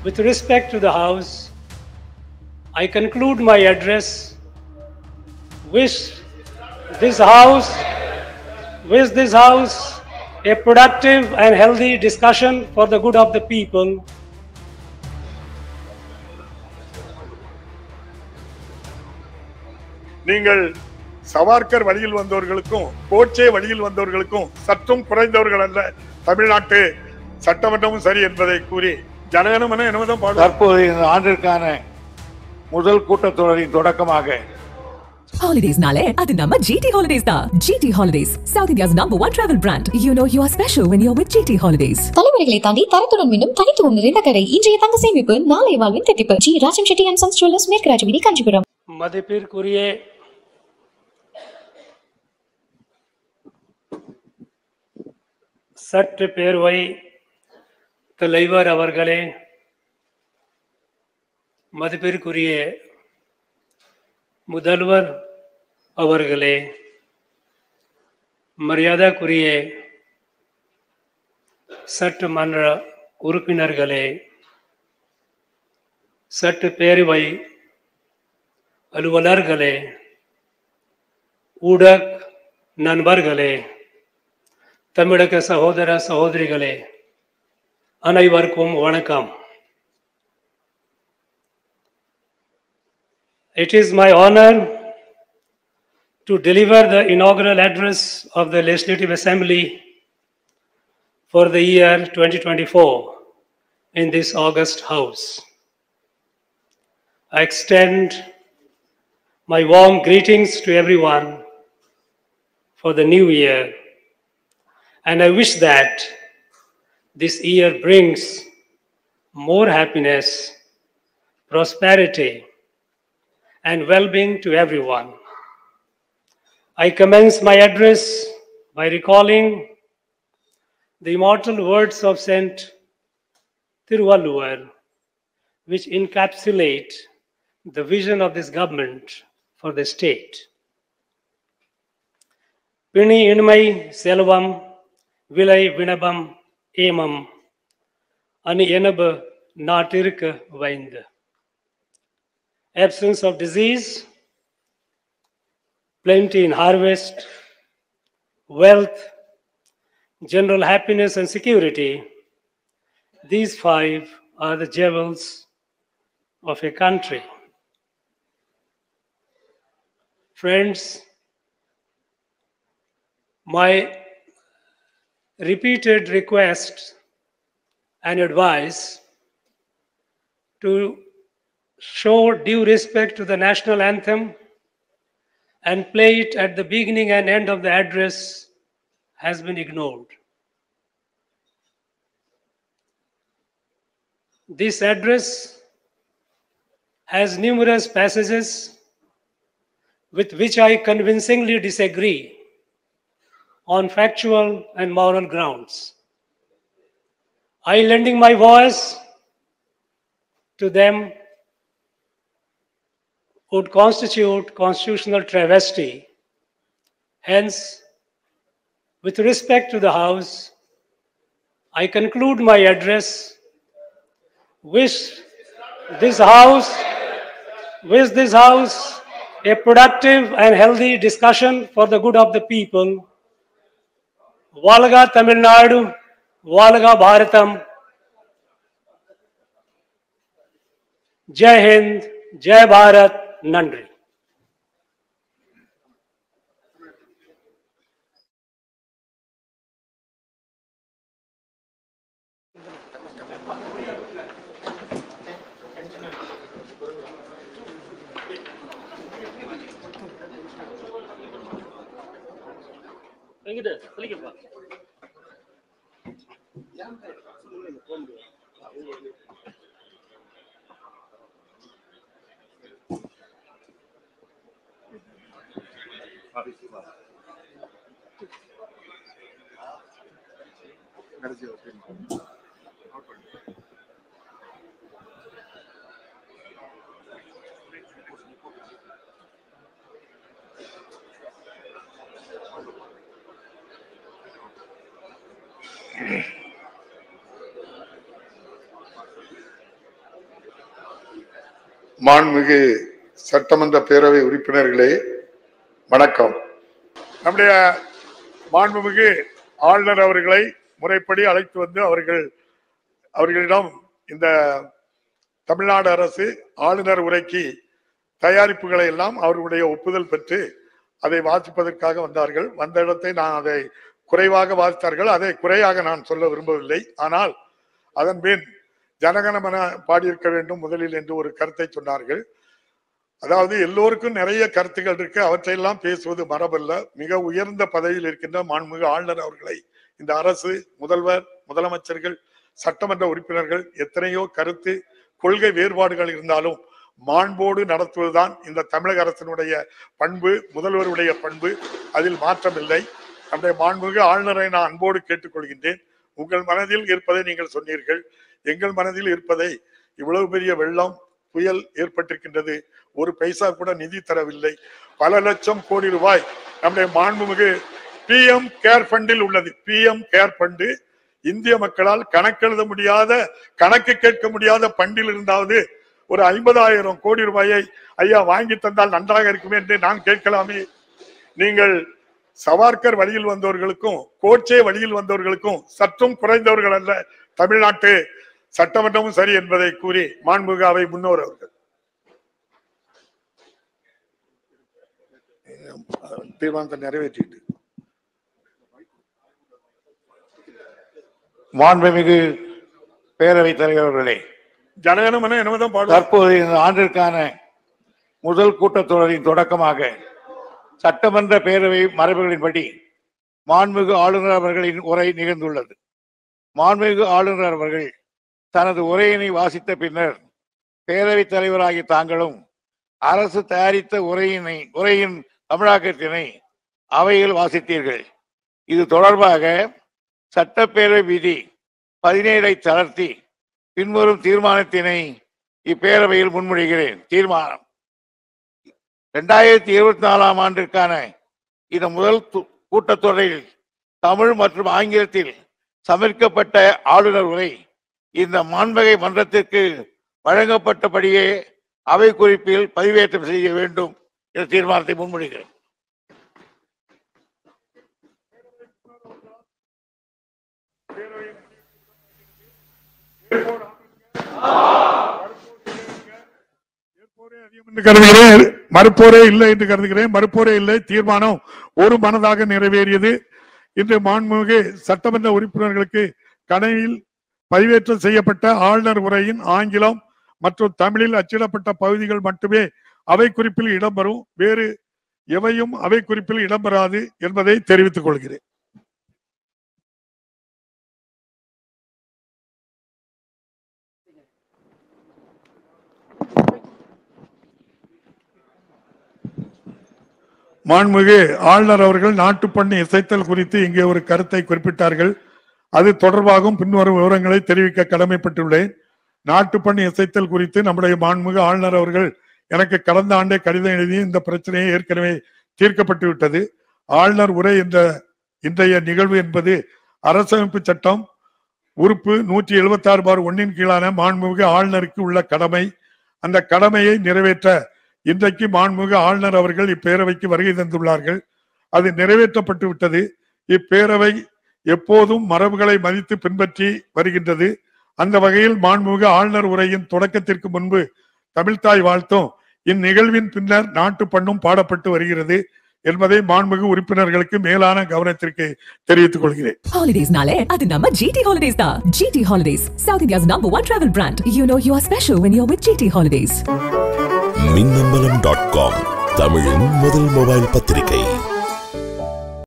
With respect to the House, I conclude my address. Wish this House, wish this House a productive and healthy discussion for the good of the people. நீங்கள் சவார்கர் வழியில் வந்தவர்களுக்கும் கோட்சே வழியில் வந்தவர்களுக்கும் சற்றும் குறைந்தவர்கள் அல்ல. தமிழ்நாட்டு சட்டமன்றமும் சரி என்பதை கூறி ஜனகணமன என்னதான் பாடு. தற்போது இந்த ஆண்டிற்கான முதல் கூட்டத்தொடரின் தொடக்கமாக Holidays-nale, adu namma GT Holidays da. GT Holidays, South India's #1 travel brand. You know you are special when you're with GT Holidays. தலைமுறைகளை தாண்டி தரத்துடன் மீண்டும் தனித்துவம் நிறைந்த கடை. இன்றைய தங்க சேமிப்பு, நாளைய வாழ்வின் தித்திப்பு. G Rajam Chetty and sons jewellers, மேற்கு ராஜவீதி, காஞ்சிபுரம். மதிப்பிற்குரிய சட்டப்பேரவை தலைவர் அவர்களே, மதிப்பிற்குரிய முதல்வர் அவர்களே, மரியாதைக்குரிய சட்டமன்ற உறுப்பினர்களே, சட்டப்பேரவை அலுவலர்களே, ஊடக நண்பர்களே, தமிழக சகோதர சகோதரிகளே, அனைவருக்கும் வணக்கம். It is my honor to deliver the inaugural address of the Legislative Assembly for the year 2024 in this August House. I extend my warm greetings to everyone for the new year, and I wish that this year brings more happiness, prosperity, and well-being to everyone. I commence my address by recalling the immortal words of Saint Thiruvalluvar, which encapsulate the vision of this government for the state. Pini inmai selvam, vilai vinabam emam, ani enaba natirka vainda. Absence of disease, plenty in harvest, wealth, general happiness and security. These five are the jewels of a country. Friends, my repeated request and advice to show due respect to the national anthem and play it at the beginning and end of the address has been ignored. This address has numerous passages with which I convincingly disagree on factual and moral grounds. I, lending my voice to them, would constitute constitutional travesty. Hence, with respect to the House, I conclude my address. Wish this House a productive and healthy discussion for the good of the people. Valga Tamil Nadu, Valga Bharatam. Jai Hind, Jai Bharat, நன்றி. மாண்புமிகு சட்டமன்ற பேரவை உறுப்பினர்களே வணக்கம். நம்முடைய மாண்புமிகு ஆளுநர் அவர்களை முறைப்படி அழைத்து வந்து அவர்களிடம் இந்த தமிழ்நாடு அரசு ஆளுநர் உரைக்கு தயாரிப்புகளை எல்லாம் அவர்களுடைய ஒப்புதல் பெற்று அதை வாசிப்பதற்காக வந்தார்கள். வந்த இடத்தை நான் அதை குறைவாக வாசித்தார்கள். அதை குறையாக நான் சொல்ல விரும்பவில்லை. ஆனால் அதன் பின் ஜனகணமன பாடியிருக்க வேண்டும் முதலில் என்று ஒரு கருத்தை சொன்னார்கள். அதாவது எல்லோருக்கும் நிறைய கருத்துக்கள் இருக்கு, அவற்றையெல்லாம் பேசுவது மரபல்ல. மிக உயர்ந்த பதவியில் இருக்கின்ற மாண்புமிகு ஆளுநர் அவர்களை இந்த அரசு, முதல்வர், முதலமைச்சர்கள், சட்டமன்ற உறுப்பினர்கள் எத்தனையோ கருத்து கொள்கை வேறுபாடுகள் இருந்தாலும் மாண்போடு நடத்துவதுதான் இந்த தமிழக அரசினுடைய பண்பு, முதல்வருடைய பண்பு. அதில் மாற்றமில்லை. நம்முடைய மாண்புமிகு ஆளுநரை நான் அன்போடு கேட்டுக்கொள்கின்றேன். உங்கள் மனதில் இருப்பதை நீங்கள் சொன்னீர்கள். எங்கள் மனதில் இருப்பதை, இவ்வளவு பெரிய வெள்ளம் புயல் ஏற்பட்டிருக்கின்றது, ஒரு பைசா கூட நிதி தரவில்லை, பல லட்சம் கோடி ரூபாய் நம்முடைய மாண்புமிகு PM கேர் ஃபண்டில் உள்ளது. PM கேர் ஃபண்டு இந்திய மக்களால் கணக்கெழுத முடியாத, கணக்கு கேட்க முடியாத பண்டில் இருந்தாவது ஒரு 50,000 கோடி ரூபாயை ஐயா வாங்கி தந்தால் நன்றாக இருக்குமே என்று நான் கேட்கலாமே. நீங்கள் சவார்கர் வழியில் வந்தவர்களுக்கும் கோட்சே வழியில் வந்தவர்களுக்கும் சற்றும் குறைந்தவர்கள் அல்ல. தமிழ்நாட்டு சட்டமன்றமும் சரி என்பதை கூறி மாண்புமிகு அவை முன்னோர் அவர்கள் தீர்மானத்தை நிறைவேற்றிட்டு மாண்புமிகு பேரவைத் தலைவர்களே, ஜனகணமன என்னதான் பாடு. தற்போது இந்த ஆண்டிற்கான முதல் கூட்டத்தொடரின் தொடக்கமாக சட்டமன்ற பேரவை மரபுகளின்படி மாண்புமிகு ஆளுநர் அவர்களின் உரை நிகழ்ந்துள்ளது. மாண்புமிகு ஆளுநர் அவர்கள் தனது உரையினை வாசித்த பின்னர் பேரவைத் தலைவராகிய தாங்களும் அரசு தயாரித்த உரையின் தமிழாக்கத்தினை அவையில் வாசித்தீர்கள். இது தொடர்பாக சட்டப்பேரவை விதி 17 தளர்த்தி பின்வரும் தீர்மானத்தினை இப்பேரவையில் முன்மொழிகிறேன். தீர்மானம்: 2024 ஆண்டிற்கான இந்த முதல் கூட்டத்தொடரில் தமிழ் மற்றும் ஆங்கிலத்தில் சமர்ப்பிக்கப்பட்ட ஆளுநர் உரை இந்த மாண்புமிகு மன்றத்திற்கு வழங்கப்பட்டபடியே அவை குறிப்பில் பதிவேற்றம் செய்ய வேண்டும் என்ற தீர்மானத்தை முன்மொழிகிறேன். மறுப்போரே இல்லை என்று கருதுகிறேன். மறுப்போரே இல்லை. தீர்மானம் ஒரு மனதாக நிறைவேறியது. இன்று மாண்புமிகு சட்டமன்ற உறுப்பினர்களுக்கு கணினியில் பதிவேற்றம் செய்யப்பட்ட ஆளுநர் உரையின் ஆங்கிலம் மற்றும் தமிழில் அச்சிடப்பட்ட பகுதிகள் மட்டுமே அவை குறிப்பில் இடம்பெறும். வேறு எவையும் அவை குறிப்பில் இடம்பெறாது என்பதை தெரிவித்துக் கொள்கிறேன். மாண்புமிகு ஆளுநர் அவர்கள் நாட்டுப்பண்ணு இசைத்தல் குறித்து இங்கே ஒரு கருத்தை குறிப்பிட்டார்கள். அது தொடர்பாகவும் பின்வரும் விவரங்களை தெரிவிக்க கடமைப்பட்டுள்ளேன். நாட்டுப்பண்ணு இசைத்தல் குறித்து நம்முடைய மாண்புமிகு ஆளுநர் அவர்கள் எனக்கு கடந்த ஆண்டே கடிதம் எழுதி இந்த பிரச்சனையை ஏற்கனவே தீர்க்கப்பட்டு விட்டது. ஆளுநர் உரை என்ற இன்றைய நிகழ்வு என்பது அரசமைப்பு சட்டம் உறுப்பு 176/1 கீழான மாண்புமிகு ஆளுநருக்கு உள்ள கடமை. அந்த கடமையை நிறைவேற்ற இன்றைக்கு மாண்புமிகு ஆளுநர் அவர்கள் இப்பேரவைக்கு வருகை தந்துள்ளார்கள். அது நிறைவேற்றப்பட்டு விட்டது. இப்பேரவை எப்போதும் மரபுகளை மதித்து பின்பற்றி வருகின்றது. அந்த வகையில் மாண்புமிகு ஆளுநர் உரையின் தொடக்கத்திற்கு முன்பு தமிழ்தாய் வாழ்த்தும் இந்நிகழ்வின் பின்னர் நாட்டு பண்ணும் பாடப்பட்டு வருகிறது என்பதை மாண்புமிகு உறுப்பினர்களுக்கு மேலான கவனத்திற்கு தெரிவித்துக் கொள்கிறேன். Holidaysனாலே அது நம்ம GT Holidays தான். GT Holidays, South India's #1 travel brand. You know you are special when you're with GT Holidays. மின்னம்பலம்.com, தமிழின் முதல் மொபைல் பத்திரிகை.